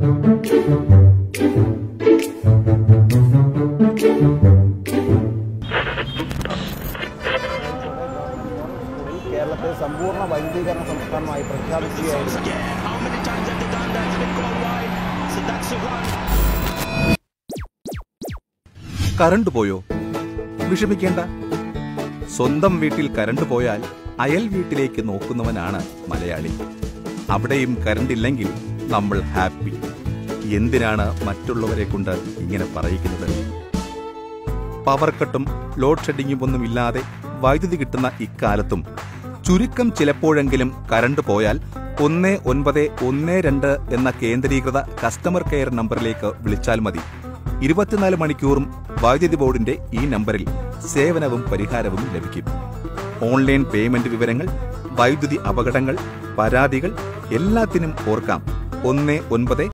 കേരളത്തെ സമ്പൂർണ്ണ വൈദ്യുതീകരണ സംസ്ഥാനമായി പ്രഖ്യാപിക്കുകയായിരുന്നു. കറണ്ട് പോയോ? വിഷമിക്കേണ്ട. സ്വന്തം വീട്ടിൽ കറണ്ട് പോയാൽ അയൽ വീട്ടിലേക്ക് നോക്കുന്നവനാണ് മലയാളി. അവിടെയും കറണ്ട് ഇല്ലെങ്കിൽ നമ്മൾ ഹാപ്പി. എന്തിനാണ് മറ്റുള്ളവരെ കൊണ്ട് ഇങ്ങനെ പറയിക്കുന്നത്? പവർ കട്ടും ലോഡ് ഷെഡിങ്ങും ഒന്നുമില്ലാതെ വൈദ്യുതി കിട്ടുന്ന ഇക്കാലത്തും ചുരുക്കം ചിലപ്പോഴെങ്കിലും കറണ്ട് പോയാൽ 1912 എന്ന കേന്ദ്രീകൃത കസ്റ്റമർ കെയർ നമ്പറിലേക്ക് വിളിച്ചാൽ മതി. 24 മണിക്കൂറും വൈദ്യുതി ബോർഡിന്റെ ഈ നമ്പറിൽ സേവനവും പരിഹാരവും ലഭിക്കും. ഓൺലൈൻ പേയ്മെന്റ് വിവരങ്ങൾ, വൈദ്യുതി അപകടങ്ങൾ, പരാതികൾ എല്ലാത്തിനും ഓർക്കാം 19